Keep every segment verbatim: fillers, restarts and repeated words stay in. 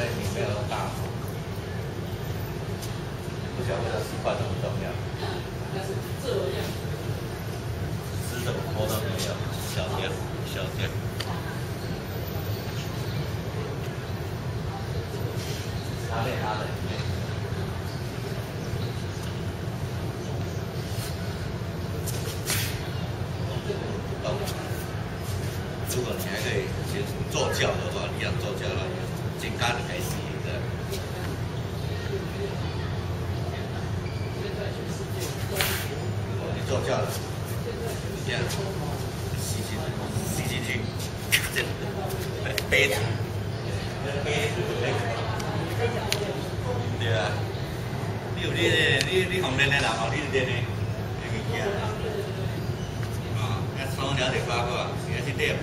以你没有那么大幅，不晓得这十块重不重要？ 应该是这样。 丝怎么摸都没有，小点小点。哪里哪里？哦，如果你还可以学做教的话，一样做教了，紧干你可以洗的。你做教的，这样吸进吸进去，这杯子，杯子杯子。对啊，你有你你你红练的人哦，你练的这物件，啊，那从了解八卦，你要去练。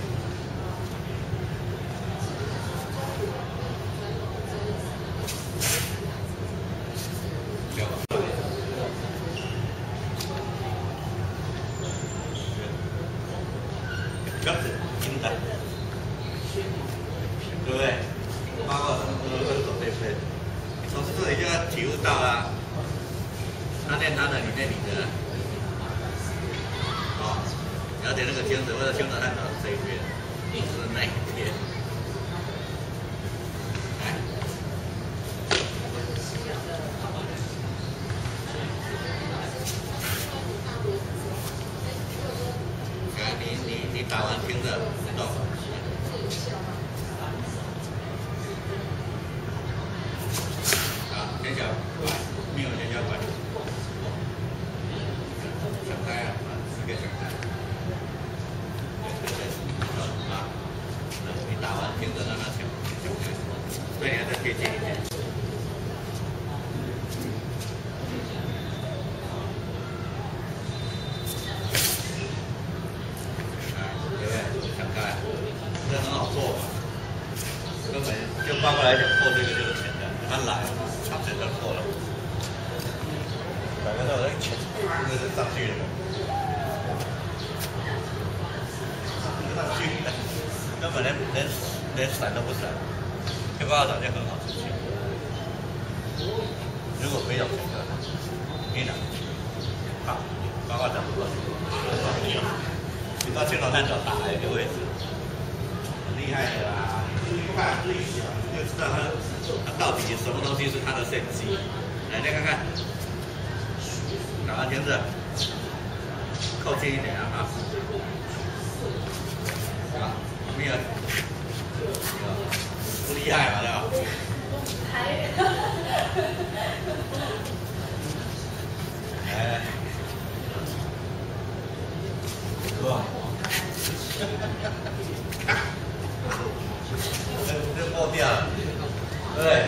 对吧？这样子，听的，对不对？八卦什么都都走对不对？从这里就要体悟到啦，他练他的，你练你的，哦，了解那个圈子，或者圈子看到这一边，是那一边，哎，来，你你你打完听着，动。先脚拐，没有先脚拐，想开啊，四个想开，对对对，啊，你打完听着让它想想开，对，你还再贴近一点，啊，对不对？想开，这很好做嘛，根本就反过来讲，做这个就是简单，他来。他整个破了，反正那个钱真的是上去了，上去了，根本连连连闪都不闪，这八卦掌就很好出去。如果没有这个，你呢？啊，八卦掌不过去，你到青龙探脚打来的位置，很厉害的啦，你注意看，注意想，就知道他。它到底什么东西是它的圣迹？来，再看看，打完听着，靠近一点啊！啊，啊，没有，不厉害嘛，对吧？来，哥，这这爆掉了。对，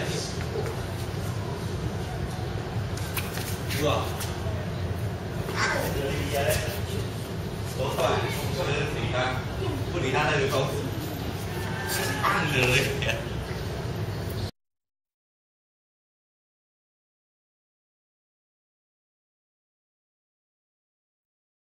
是吧？这个厉害嘞，多快！不能理他，不理他那个公司，是暗的嘞。